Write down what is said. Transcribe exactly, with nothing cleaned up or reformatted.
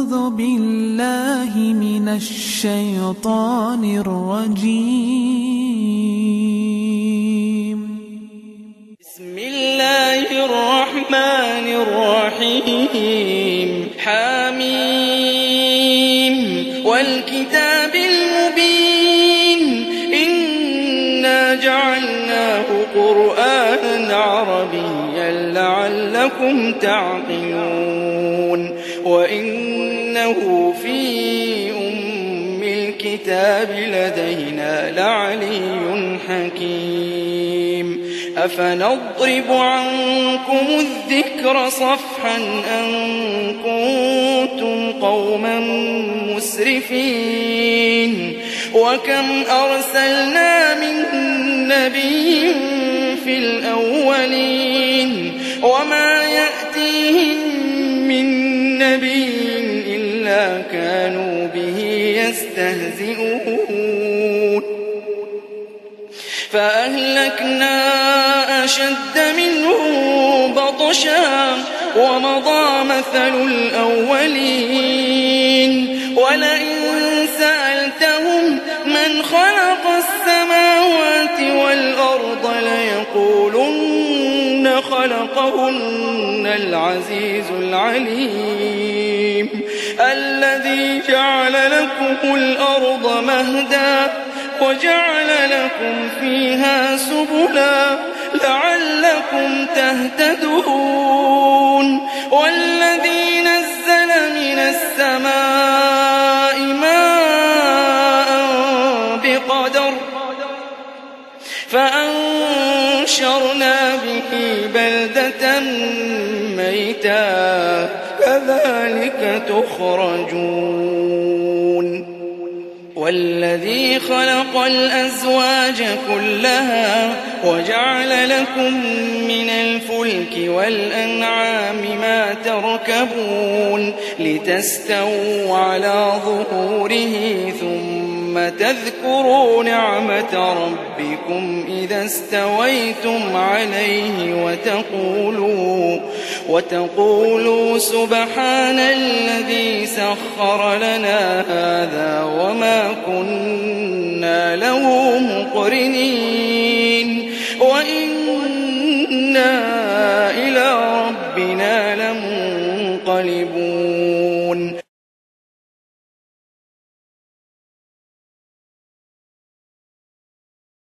أعوذ بالله من الشيطان الرجيم. بسم الله الرحمن الرحيم. حميم والكتاب المبين إنا جعلناه قرآنا عربيا لعلكم تعقلون وإنه في أم الكتاب لدينا لعلي حكيم. أفنضرب عنكم الذكر صفحا أن كنتم قوما مسرفين وكم أرسلنا من نبي في الأولين وما يأتيهم من نبي إلا كانوا به يستهزئون فأهلكنا أشد منهم بطشا ومضى مثل الأولين ولئن سألتهم من خلق السماوات والأرض ليقولن خلقهن العزيز العليم الذي جعل لكم الأرض مهدا وجعل لكم فيها سبلا لعلكم تهتدون والذي نزل من السماء ماء بقدر فأنشرنا به بلدة ميتا كذلك تخرجون والذي خلق الأزواج كلها وجعل لكم من الفلك والأنعام ما تركبون لتستووا على ظهوره ثم تذكروا نعمة ربكم إذا استويتم عليه وتقولوا, وتقولوا سبحان الذي سخر لنا هذا وما كنا له مقرنين وإنا